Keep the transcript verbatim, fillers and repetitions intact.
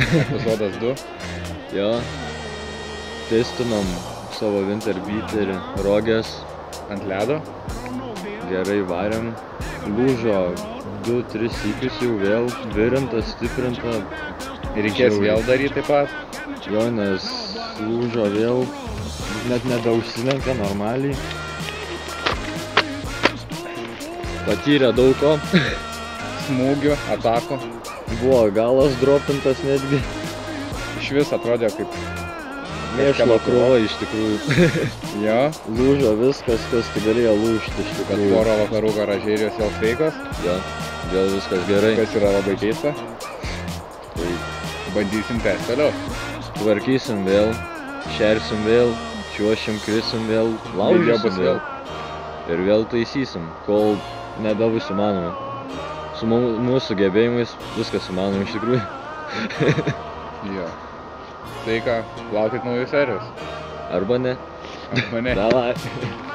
Epizodas du. Jo. Testinom savo Winterbeaterį rogės. Ant ledo. Gerai varėm. Lūžo du tris sykius jau vėl virinta, stiprinta. Ir reikės vėl daryti taip pat. Jo, nes lūžo vėl, net nebeužsilenkia normaliai. Patyrė daug ko. Smūgių, atakų. Buvo galas dropintas netgi. Iš vis atrodė kaip mėšlo krūva iš tikrųjų. Jo. Lūžo viskas, kas tik galėjo lūžti iš tikrųjų. Bet poro vakarų garažėrijos vėl sveikos. Jo, vėl viskas gerai. Kas yra labai keista. Tai bandysim tęsti toliau. Tvarkysim vėl, šersim vėl, čiuošim, krisim vėl, laužysim vėl. Ir vėl taisysim, kol nebebus įmanoma. Su mūsų gebėjimais viskas įmanoma iš tikrųjų. Jo. Tai ką, laukit naujų serijos. Arba ne. Arba ne. Davai.